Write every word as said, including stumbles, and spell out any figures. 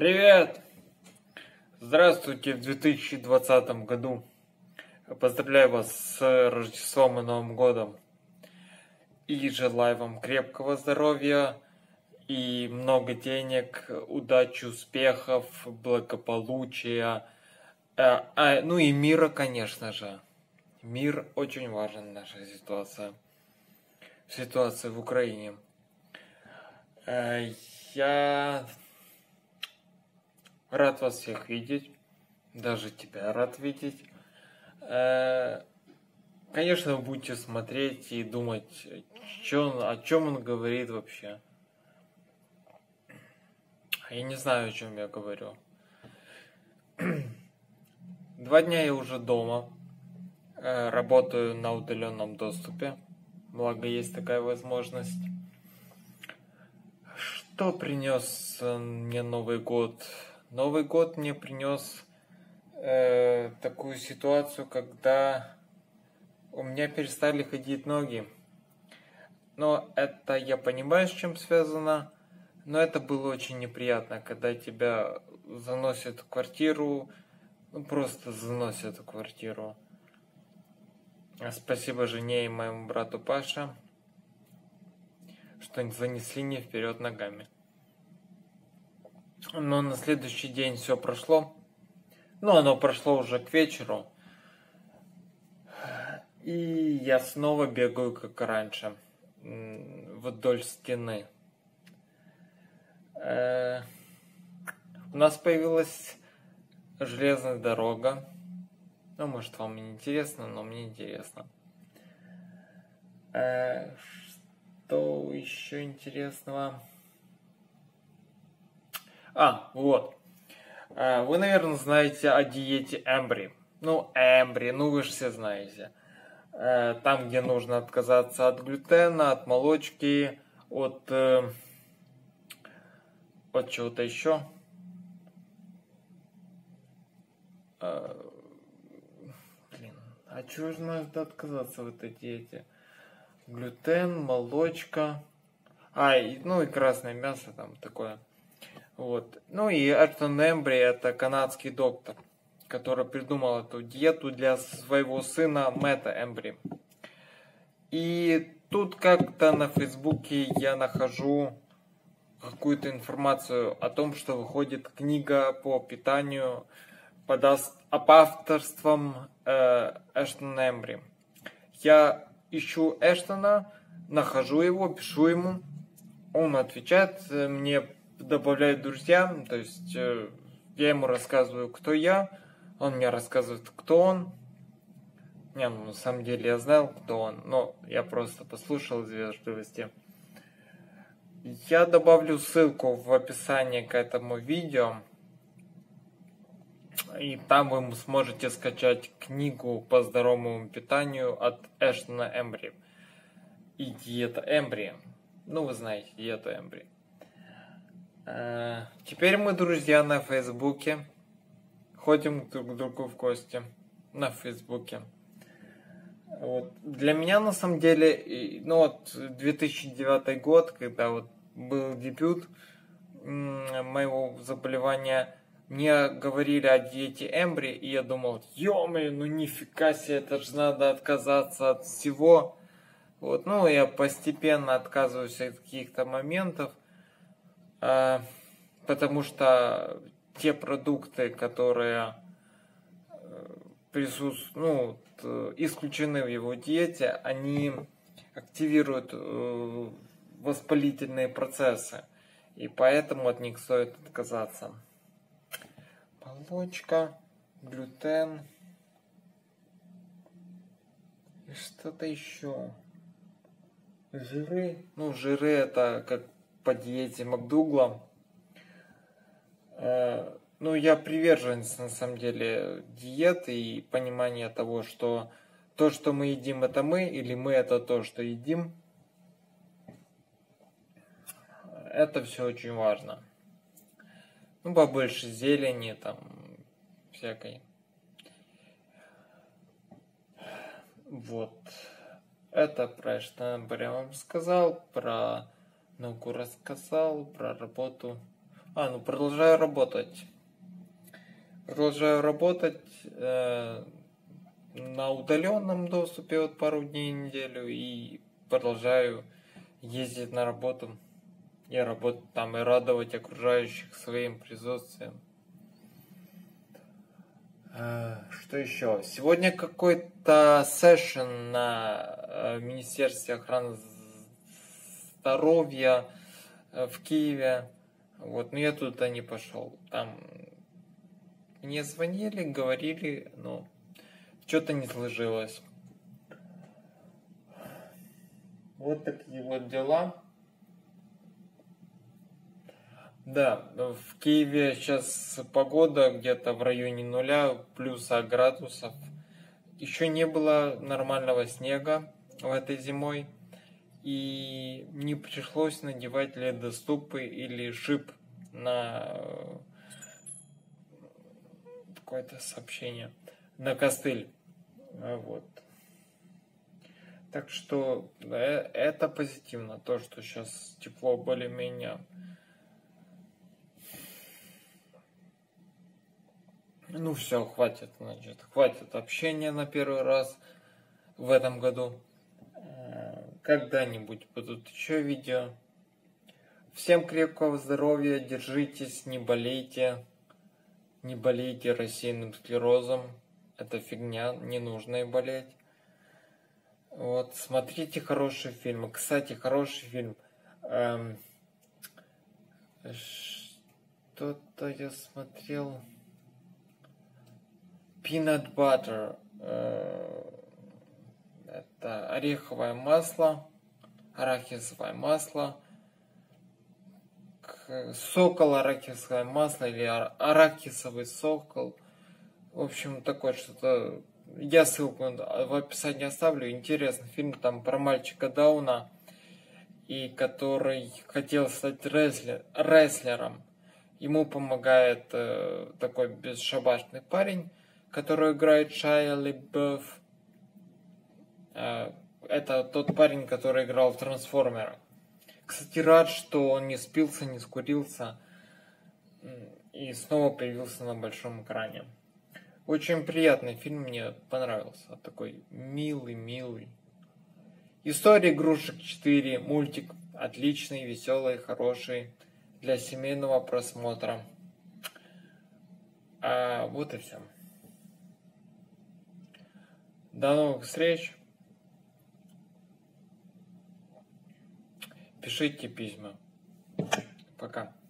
Привет! Здравствуйте в две тысячи двадцатом году. Поздравляю вас с Рождеством и Новым годом. И желаю вам крепкого здоровья и много денег, удачи, успехов, благополучия. Э, а, ну и мира, конечно же. Мир очень важен в нашей ситуации. Ситуация в Украине. Э, я... Рад вас всех видеть, даже тебя рад видеть. Конечно, вы будете смотреть и думать, чё, о чем он говорит вообще. Я не знаю, о чем я говорю. Два дня я уже дома, работаю на удаленном доступе, благо есть такая возможность. Что принес мне Новый год? Новый год мне принес э, такую ситуацию, когда у меня перестали ходить ноги. Но это я понимаю, с чем связано, но это было очень неприятно, когда тебя заносят в квартиру, ну просто заносят в квартиру. Спасибо жене и моему брату Паше, что занесли не вперед ногами. Но на следующий день все прошло. Ну, оно прошло уже к вечеру. И я снова бегаю, как раньше, вдоль стены. У нас появилась железная дорога. Ну, может, вам не интересно, но мне интересно. Что еще интересного? А, вот. Вы, наверное, знаете о диете Эмбри. Ну, Эмбри, ну вы же все знаете. Там, где нужно отказаться от глютена, от молочки, от, от чего-то еще. Блин, а чего же надо отказаться в этой диете? Глютен, молочка. А, и, ну и красное мясо там такое. Вот. Ну и Эштон Эмбри, это канадский доктор, который придумал эту диету для своего сына Мэтта Эмбри. И тут как-то на Фейсбуке я нахожу какую-то информацию о том, что выходит книга по питанию под авторством э, Эштона Эмбри. Я ищу Эштона, нахожу его, пишу ему, он отвечает, мне добавляет друзья, то есть э, я ему рассказываю, кто я, он мне рассказывает, кто он. Не, ну на самом деле я знал, кто он, но я просто послушал из вежливости. Я добавлю ссылку в описании к этому видео, и там вы сможете скачать книгу по здоровому питанию от Эштона Эмбри и диета Эмбри. Ну, вы знаете, диету Эмбри. Теперь мы друзья на Фейсбуке. Ходим друг к другу в гости на Фейсбуке. Вот. Для меня, на самом деле, ну вот две тысячи девятый год, когда вот был дебют моего заболевания, мне говорили о диете Эмбри, и я думал, ё-моё, ну нифига себе, это же надо отказаться от всего. Вот, ну, я постепенно отказываюсь от каких-то моментов, э, потому что те продукты, которые присутствуют, ну, исключены в его диете, они активируют э, воспалительные процессы, и поэтому от них стоит отказаться. Молочка, глютен и что-то еще. Жиры. Ну, жиры это как по диете МакДугла. Э, ну, я приверженец, на самом деле, диеты и понимания того, что то, что мы едим, это мы, или мы это то, что едим. Это все очень важно. Ну, побольше зелени, там, всякой. Вот. Это про Эштона Эмбри я вам сказал, про науку рассказал, про работу. А, ну продолжаю работать. Продолжаю работать э, на удаленном доступе вот пару дней в неделю и продолжаю ездить на работу и работать там и радовать окружающих своим присутствием. Э, что еще? Сегодня какой-то сессион на э, Министерстве охраны здоровья э, в Киеве. Вот, но я туда не пошел. Там мне звонили, говорили, но что-то не сложилось. Вот такие вот дела. Да, в Киеве сейчас погода где-то в районе нуля, плюса градусов. Еще не было нормального снега в этой зимой. И не пришлось надевать ледоступы или шип на какое-то сообщение, на костыль. Вот. Так что это позитивно, то, что сейчас тепло более-менее. Ну все, хватит, значит, хватит общения на первый раз в этом году. Когда-нибудь будут еще видео. Всем крепкого здоровья, держитесь, не болейте. Не болейте рассеянным склерозом. Это фигня, не нужно и болеть. Вот, смотрите хорошие фильмы. Кстати, хороший фильм. Эм, что-то я смотрел. Peanut Butter. Э, это ореховое масло. Арахисовое масло. Сокол, арахисовое масло или арахисовый сокол. В общем, такое что-то. Я ссылку в описании оставлю. Интересный фильм там про мальчика Дауна, и который хотел стать рестлер, рестлером. Ему помогает э, такой бесшабашный парень, который играет Шайа Лабаф. Э, это тот парень, который играл в Трансформерах. Кстати, рад, что он не спился, не скурился и снова появился на большом экране. Очень приятный фильм, мне понравился. Такой милый-милый. История игрушек четыре. Мультик отличный, веселый, хороший. Для семейного просмотра. А вот и все. До новых встреч. Пишите письма. Пока.